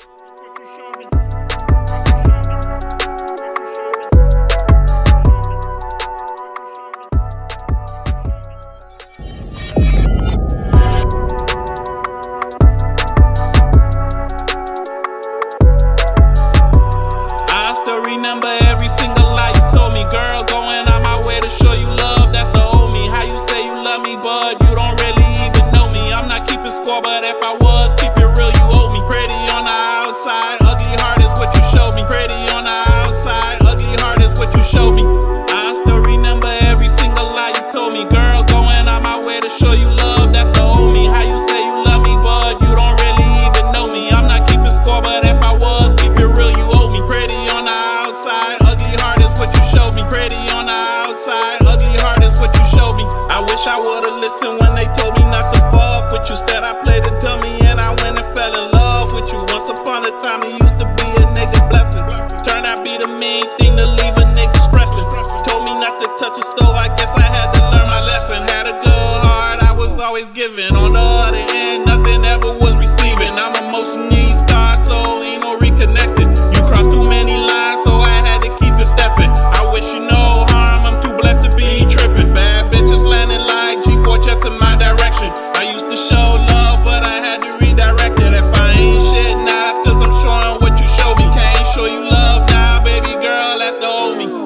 Remember every single lie you told me, girl. Going out my way to show you love, that's the old me. How you say you love me, but you don't really even know me. I'm not keeping score, but if I was, keep it real, you owe me. Pretty on the outside, ugly heart is what you showed me. Pretty on the outside, ugly heart is what you showed me. I still remember every single lie you told me, girl. Going out my way to show you love, that's the old me. How you say you love me, but you don't really even know me. I'm not keeping score, but if I was, keep it real, you owe me. Pretty on the outside, ugly heart is what you showed me. Pretty on the outside, ugly heart is what you showed me. I wish I would've listened when they told me not to fuck with you. Instead I played the dummy and I went and fell in love with you. Once upon a time it used to be a nigga blessing. Turned out be the main thing to leave a nigga stressing. Told me not to touch a stove, I guess I had to learn my lesson. Had a good heart, I was always giving. On the other end, nothing ever was receiving. I'm emotionally scarred, so ain't no reconnecting. You crossed too many lines, so I had to keep it stepping. I wish you no harm, I'm too blessed to be tripping. Bad bitches landing like G4 jets in my direction. I used to show love, but I had to redirect it. If I ain't shit now, that's cause I'm showing what you showed me. Can't show you love now, baby girl, that's the old me.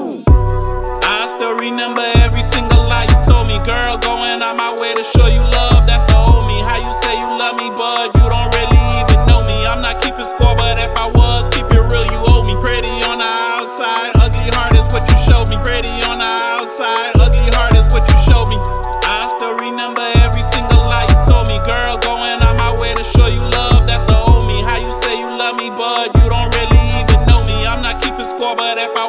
I still remember every single lie you told me, girl. Going out my way to show you love, that's the old me. How you say you love me, but you don't really even know me. I'm not keeping score, but if I was, keep it real, you owe me. Pretty on the outside, ugly heart is what you showed me. Pretty on the outside, ugly heart is what you showed me. I still remember every single lie you told me, girl. Going out my way to show you love, that's the old me. How you say you love me, but you don't really even know me. I'm not keeping score, but if I